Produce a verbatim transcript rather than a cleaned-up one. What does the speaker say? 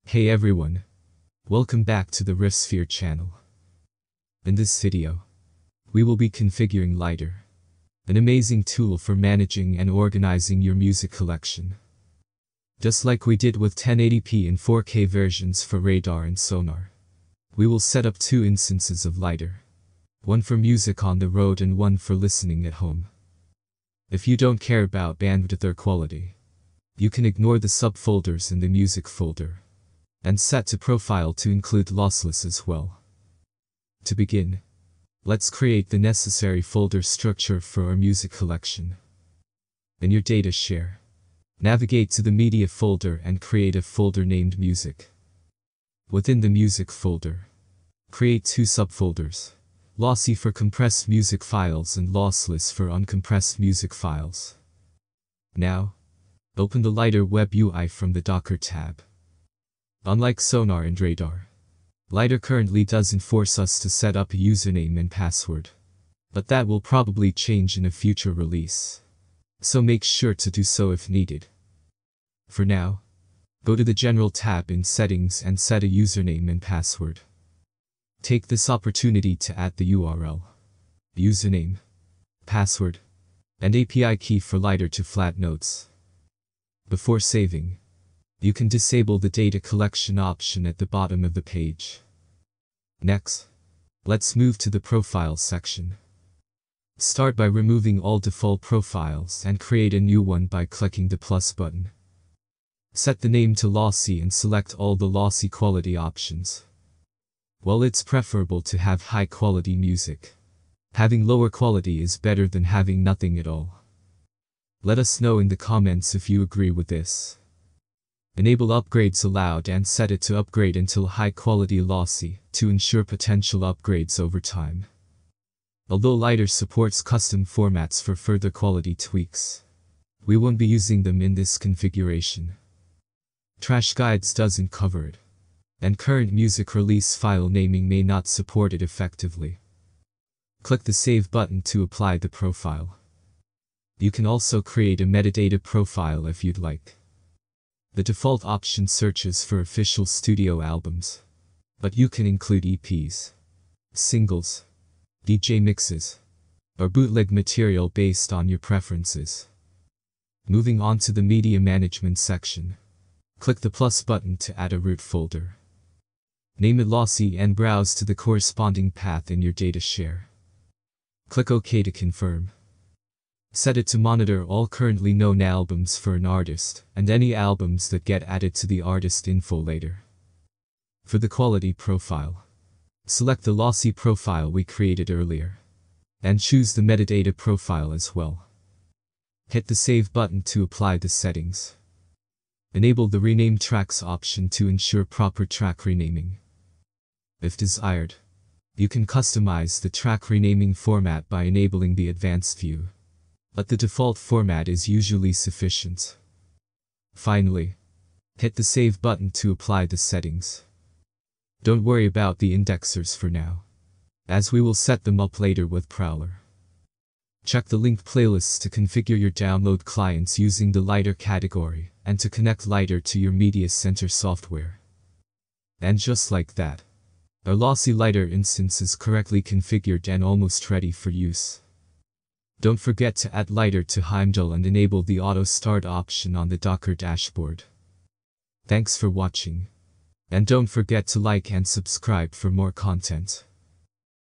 Hey everyone, welcome back to the Riffsphere channel. In this video, we will be configuring Lidarr, an amazing tool for managing and organizing your music collection. Just like we did with ten eighty p and four K versions for Radar and Sonar, we will set up two instances of Lidarr, one for music on the road and one for listening at home. If you don't care about bandwidth or quality, you can ignore the subfolders in the music folder and set to profile to include lossless as well. To begin, let's create the necessary folder structure for our music collection. In your data share, navigate to the media folder and create a folder named music. Within the music folder, create two subfolders, lossy for compressed music files and lossless for uncompressed music files. Now, open the Lidarr web U I from the Docker tab. Unlike Sonar and Radar, Lidarr currently doesn't force us to set up a username and password, but that will probably change in a future release, so make sure to do so if needed. For now, go to the General tab in Settings and set a username and password. Take this opportunity to add the U R L, username, password, and A P I key for Lidarr to flat notes. Before saving, you can disable the data collection option at the bottom of the page. Next, let's move to the Profile section. Start by removing all default profiles and create a new one by clicking the plus button. Set the name to lossy and select all the lossy quality options. While it's preferable to have high quality music, having lower quality is better than having nothing at all. Let us know in the comments if you agree with this. Enable upgrades allowed and set it to upgrade until high quality lossy to ensure potential upgrades over time. Although Lidarr supports custom formats for further quality tweaks, we won't be using them in this configuration. Trash Guides doesn't cover it, and current music release file naming may not support it effectively. Click the Save button to apply the profile. You can also create a metadata profile if you'd like. The default option searches for official studio albums, but you can include E Ps, singles, D J mixes, or bootleg material based on your preferences. Moving on to the media management section, click the plus button to add a root folder. Name it lossy and browse to the corresponding path in your data share. Click OK to confirm. Set it to monitor all currently known albums for an artist and any albums that get added to the artist info later. For the quality profile, select the lossy profile we created earlier, and choose the metadata profile as well. Hit the Save button to apply the settings. Enable the Rename Tracks option to ensure proper track renaming. If desired, you can customize the track renaming format by enabling the Advanced view, but the default format is usually sufficient. Finally, hit the Save button to apply the settings. Don't worry about the indexers for now, as we will set them up later with Prowler. Check the linked playlists to configure your download clients using the Lidarr category and to connect Lidarr to your media center software. And just like that, our lossy Lidarr instance is correctly configured and almost ready for use. Don't forget to add Lidarr to Heimdall and enable the auto start option on the Docker dashboard. Thanks for watching, and don't forget to like and subscribe for more content.